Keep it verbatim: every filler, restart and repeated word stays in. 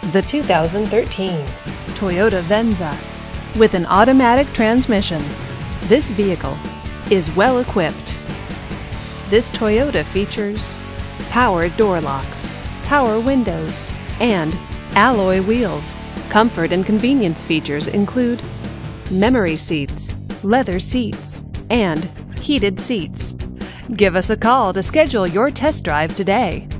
The two thousand thirteen Toyota Venza. With an automatic transmission, this vehicle is well equipped. This Toyota features power door locks, power windows, and alloy wheels. Comfort and convenience features include memory seats, leather seats, and heated seats. Give us a call to schedule your test drive today.